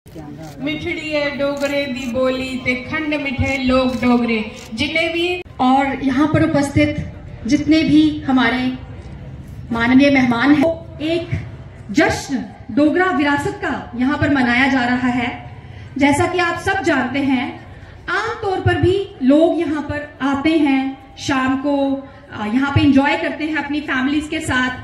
मिठड़ी है डोगरे दी बोली ते खंड मिठे लोग डोगरे। जितने भी और यहाँ पर उपस्थित जितने भी हमारे माननीय मेहमान हैं, एक जश्न डोगरा विरासत का यहाँ पर मनाया जा रहा है। जैसा कि आप सब जानते हैं, आमतौर पर भी लोग यहाँ पर आते हैं, शाम को यहाँ पे एंजॉय करते हैं अपनी फैमिलीज के साथ।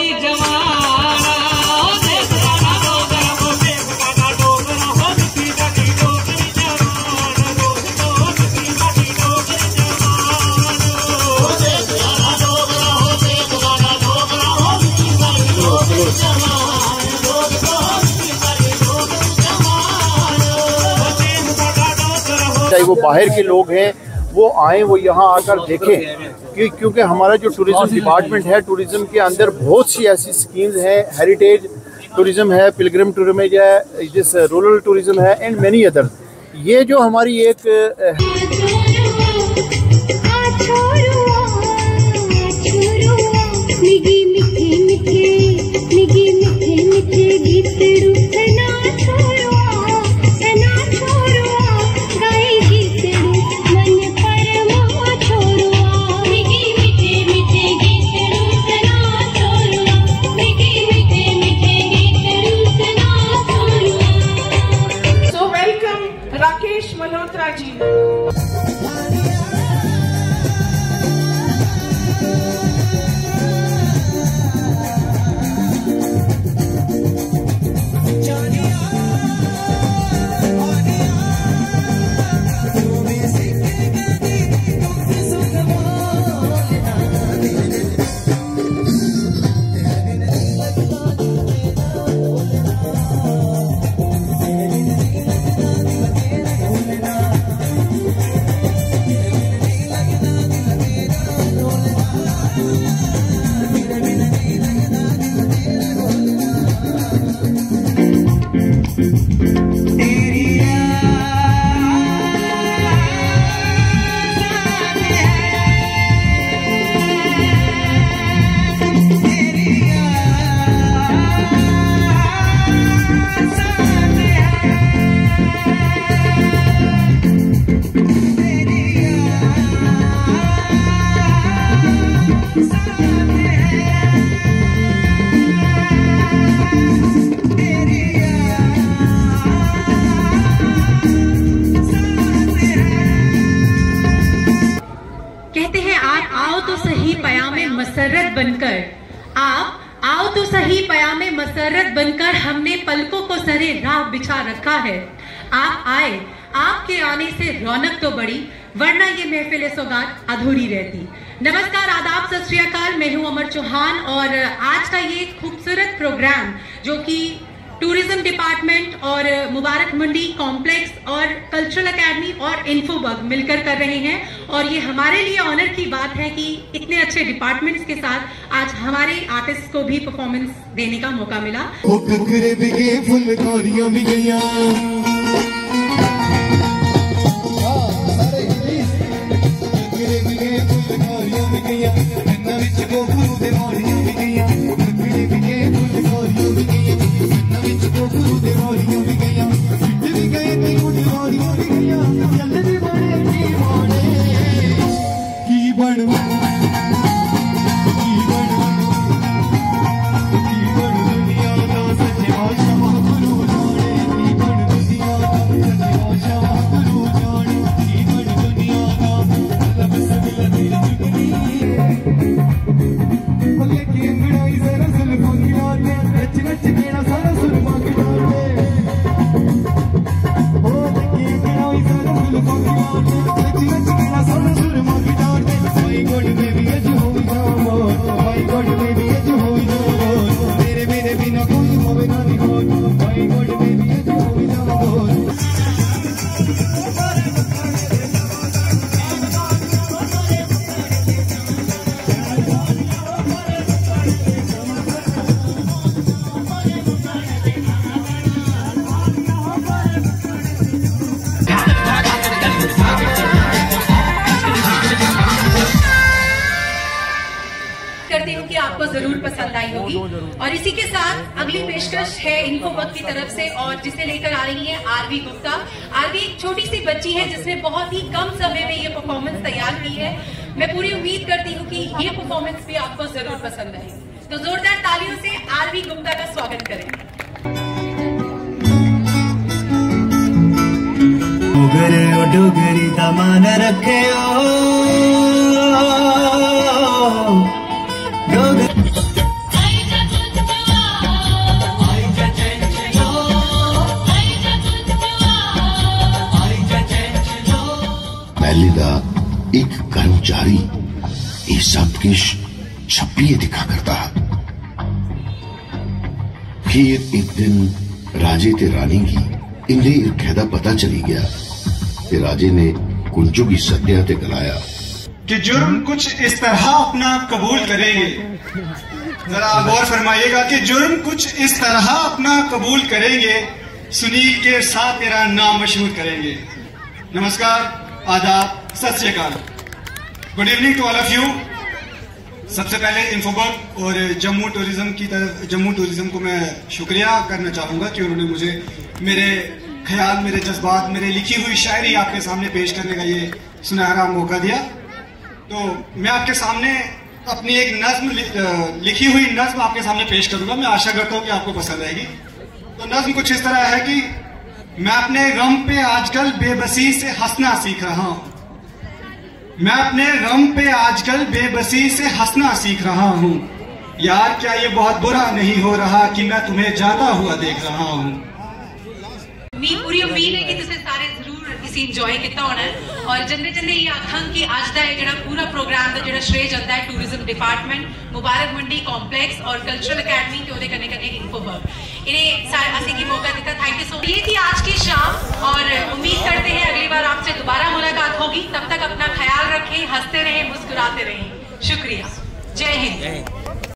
चाहे वो बाहर के लोग हैं वो आए, वो यहाँ आकर देखें, क्योंकि हमारा जो टूरिज्म डिपार्टमेंट है, टूरिज्म के अंदर बहुत सी ऐसी स्कीम्स हैं। हेरिटेज टूरिज्म है, पिलग्रिम टूरिज्म है, जिस रूरल टूरिज्म है एंड मेनी अदर। ये जो हमारी एक राकेश मल्होत्रा जी। मसरत बनकर, आप आओ तो सही पयामे मसरत बनकर, हमने पलकों को सरे राह बिछा रखा है। आप आए, आपके आने से रौनक तो बढ़ी, वरना ये महफिल सौगात अधूरी रहती। नमस्कार, आदाब, सत श्री अकाल। मैं हूं अमर चौहान और आज का ये खूबसूरत प्रोग्राम जो कि टूरिज्म डिपार्टमेंट और मुबारक मंडी कॉम्प्लेक्स और कल्चरल एकेडमी और इन्फोबग मिलकर कर रहे हैं। और ये हमारे लिए ऑनर की बात है कि इतने अच्छे डिपार्टमेंट्स के साथ आज हमारे आर्टिस्ट को भी परफॉर्मेंस देने का मौका मिला। होगी। और इसी के साथ अगली पेशकश है इन्फोवर्क की तरफ से और जिसे लेकर आ रही है आरवी गुप्ता। आरवी एक छोटी सी बच्ची है जिसने बहुत ही कम समय में ये परफॉर्मेंस तैयार की है। मैं पूरी उम्मीद करती हूँ कि ये परफॉर्मेंस भी आपको जरूर पसंद आएगी। तो जोरदार तालियों से आरवी गुप्ता का स्वागत करें। डोगरी दा मान रखे पहले दा एक कर्मचारी ये सब किश छप्पिए दिखा करता है। फिर एक दिन राजे ते रानी की इन्हें इरखेदा पता चली गया कि राजे ने कुंजू की सत्या ते गलाया कि जुर्म कुछ इस तरह अपना कबूल करेंगे। जरा गौर फरमाइएगा कि जुर्म कुछ इस तरह अपना कबूल करेंगे, सुनील के साथ मेरा नाम मशहूर करेंगे। नमस्कार, आदाब, सत श्री अकाल, good evening to all of you. सबसे पहले इन्फोवर्क और जम्मू टूरिज्म को मैं शुक्रिया करना चाहूंगा कि उन्होंने मुझे मेरे ख्याल, मेरे जज्बात, मेरे लिखी हुई शायरी आपके सामने पेश करने का ये सुनहरा मौका दिया। तो मैं आपके सामने अपनी एक नज्म, लिखी हुई नज्म आपके सामने पेश करूंगा। मैं आशा करता हूं कि आपको पसंद आएगी। तो नज्म कुछ इस तरह है कि मैं अपने गम पे आजकल बेबसी से हंसना सीख रहा हूं। मैं अपने गम पे आजकल बेबसी से हंसना सीख रहा हूं। यार क्या ये बहुत बुरा नहीं हो रहा कि मैं तुम्हें जाता हुआ देख रहा हूं। पूरी उम्मीद है कि तुझे सारे जरूर इसी इंजॉय किया होना है। और जल्दी जल्दी ये आखा कि अज का जो पूरा प्रोग्राम का जो श्रेय जाता है tourism department, Mubarak Mandi complex और कल्चरल अकेडमी के कने कने इन्फोवर्क इन्हें असी की मौका दिता। Thank you so much. ये थी आज की शाम और उम्मीद करते हैं अगली बार आपसे दोबारा मुलाकात होगी। तब तक अपना ख्याल रखें, हंसते रहें, मुस्कुराते रहें। शुक्रिया, जय हिंद।